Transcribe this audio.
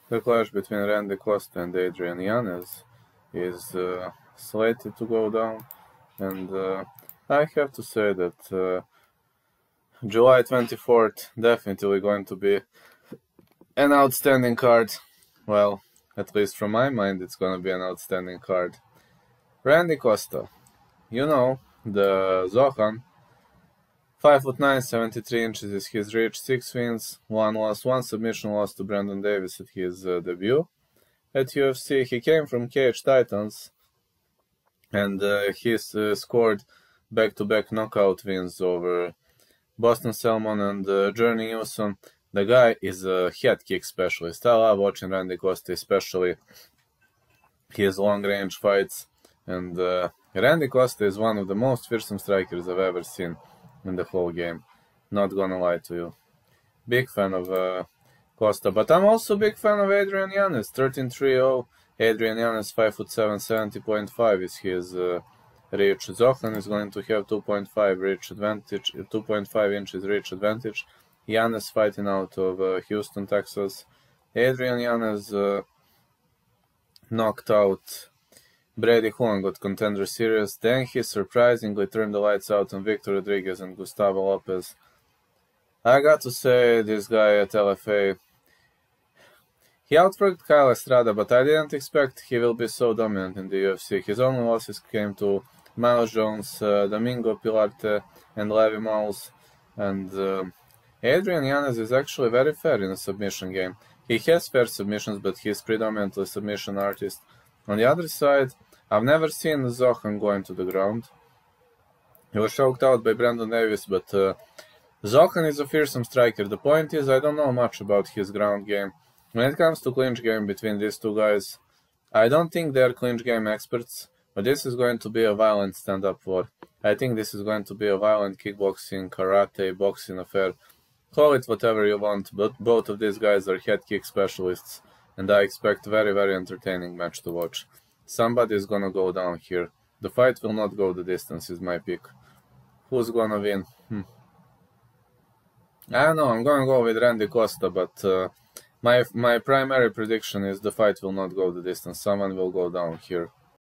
The clash between Randy Costa and Adrian Yanez is slated to go down, and I have to say that July 24th definitely going to be an outstanding card. Well, at least from my mind, it's going to be an outstanding card. Randy Costa, you know, the Zohan, 5'9", 73 inches is his reach, 6 wins, 1 loss, 1 submission loss to Brandon Davis at his debut. At UFC, he came from Cage Titans, and he's scored back-to-back knockout wins over Boston Salmon and Journey Newson. The guy is a head kick specialist. I love watching Randy Costa, especially his long-range fights. And Randy Costa is one of the most fearsome strikers I've ever seen in the whole game. Not gonna lie to you. Big fan of Costa, but I'm also a big fan of Adrian Yanez. 13-3-0. Adrian Yanez, 5'7", 70.5 is his reach. Zohan is going to have 2.5 reach advantage, 2.5 inches reach advantage. Yanez fighting out of Houston, Texas. Adrian Yanez knocked out Brady Hoon got Contender Series. Then he surprisingly turned the lights out on Victor Rodriguez and Gustavo Lopez. I got to say, this guy at LFA, he outworked Kyle Estrada, but I didn't expect he will be so dominant in the UFC. His only losses came to Miles Jones, Domingo Pilarte, and Levi Miles. And Adrian Yanez is actually very fair in the submission game. He has fair submissions, but he's predominantly a submission artist. On the other side, I've never seen Zohan going to the ground. He was choked out by Brandon Davis, but Zohan is a fearsome striker. The point is, I don't know much about his ground game. When it comes to clinch game between these two guys, I don't think they're clinch game experts, but this is going to be a violent stand-up war. I think this is going to be a violent kickboxing, karate, boxing affair. Call it whatever you want, but both of these guys are head kick specialists, and I expect very, very entertaining match to watch. Somebody is gonna go down here. The fight will not go the distance, is my pick. Who's gonna win? I don't know, I'm gonna go with Randy Costa, but my primary prediction is the fight will not go the distance. Someone will go down here.